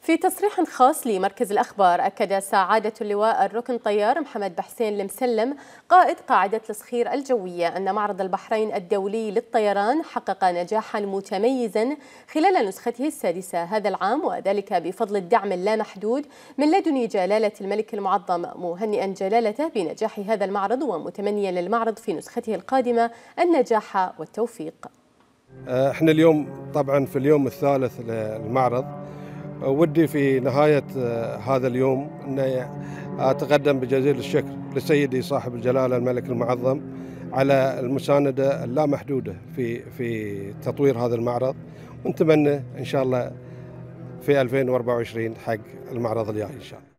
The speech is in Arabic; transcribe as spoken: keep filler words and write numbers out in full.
في تصريح خاص لمركز الأخبار، أكد سعادة اللواء الركن طيار محمد بحسين المسلم قائد قاعدة الصخير الجوية أن معرض البحرين الدولي للطيران حقق نجاحا متميزا خلال نسخته السادسة هذا العام، وذلك بفضل الدعم اللامحدود من لدن جلالة الملك المعظم، مهنئا جلالته بنجاح هذا المعرض ومتمنيا للمعرض في نسخته القادمة النجاح والتوفيق. احنا اليوم طبعا في اليوم الثالث للمعرض، ودي في نهاية هذا اليوم أن أتقدم بجزيل الشكر لسيدي صاحب الجلالة الملك المعظم على المساندة اللامحدودة في في تطوير هذا المعرض، ونتمنى إن شاء الله في ألفين وأربعة وعشرين حق المعرض الجاي إن شاء الله.